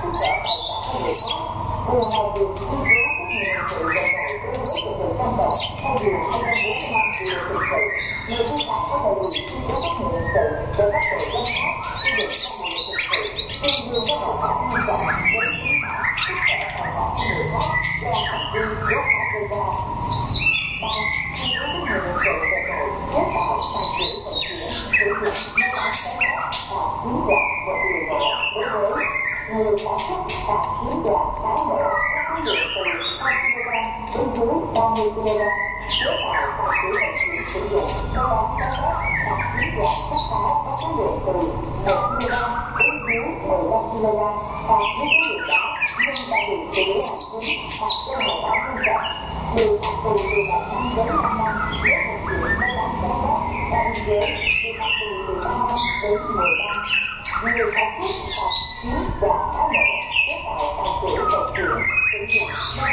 sức khỏe tài sản của người khác. Điều này được ghi chú trách nhiệm sự lần này đối với trật tự công cộng theo điều 245 Bộ luật hình sự. Người vi phạm có đầy đủ ghi chú trách nhiệm hình sự về các tội danh khác quy định trong Bộ luật hình sự, tương đương với hậu quả nghiêm trọng với vi phạm sức khỏe tài sản của người khác do hành vi cố ý gây ra. 3. Ghi chú trách nhiệm hình sự về tội chế tạo, tàng trữ, vận chuyển, sử dụng, mua bán trái phép và chiếm đoạt vật liệu nổ đối với người sản xuất và chiếm đoạt pháo nổ có khối lượng từ 2 kg đến dưới 30 kg, chế tạo, tàng trữ, vận chuyển, sử dụng, mua bán trái phép và chiếm đoạt các pháo có khối lượng từ 1 kg đến dưới 15 kg và với số lượng đó nhưng đã bị xử lý hành chính phạt trên hậu quả nghiêm trọng, bị phạt tù từ 1 năm đến 5 năm nếu vận chuyển mua bán trái phép và biên chế bị phạt tù từ 3 năm đến 10 năm. Người sản xuất và chiếm đoạt pháo nổ chế tạo, tàng trữ, vận chuyển, sử dụng, mua